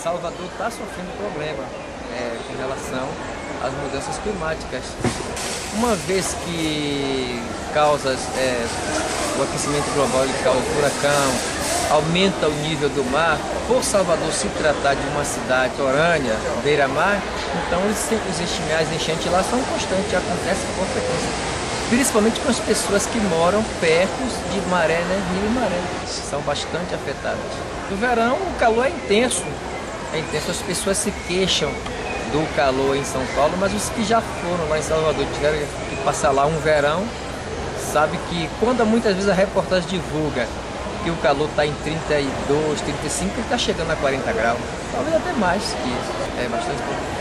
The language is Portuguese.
Salvador está sofrendo problema com relação às mudanças climáticas. Uma vez que o aquecimento global ele causa furacão, aumenta o nível do mar, por Salvador se tratar de uma cidade litorânea, beira-mar, então as enchentes lá são constantes, acontecem com frequência. Principalmente com as pessoas que moram perto de maré, né? Rio e maré, são bastante afetadas. No verão o calor é intenso, as pessoas se queixam do calor em São Paulo, mas os que já foram lá em Salvador, tiveram que passar lá um verão, sabe que quando muitas vezes a reportagem divulga que o calor está em 32, 35, ele está chegando a 40 graus, talvez até mais que isso, é bastante bom.